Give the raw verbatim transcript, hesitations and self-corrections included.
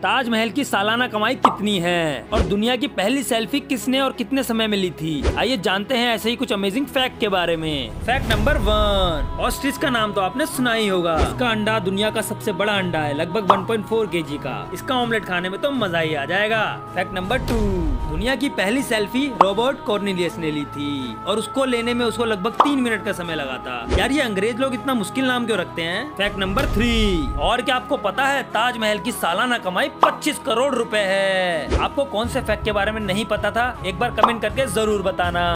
ताजमहल की सालाना कमाई कितनी है और दुनिया की पहली सेल्फी किसने और कितने समय में ली थी? आइए जानते हैं ऐसे ही कुछ अमेजिंग फैक्ट के बारे में। फैक्ट नंबर वन, ऑस्ट्रिच का नाम तो आपने सुना ही होगा। इसका अंडा दुनिया का सबसे बड़ा अंडा है, लगभग वन पॉइंट फोर केजी का। इसका ऑमलेट खाने में तो मजा ही आ जाएगा। फैक्ट नंबर टू, दुनिया की पहली सेल्फी रॉबर्ट कॉर्नेलियस ने ली थी और उसको लेने में उसको लगभग तीन मिनट का समय लगा था। यार ये अंग्रेज लोग इतना मुश्किल नाम क्यों रखते हैं? फैक्ट नंबर थ्री, और क्या आपको पता है ताजमहल की सालाना कमाई पच्चीस करोड़ रुपए है? आपको कौन से फैक्ट के बारे में नहीं पता था? एक बार कमेंट करके जरूर बताना।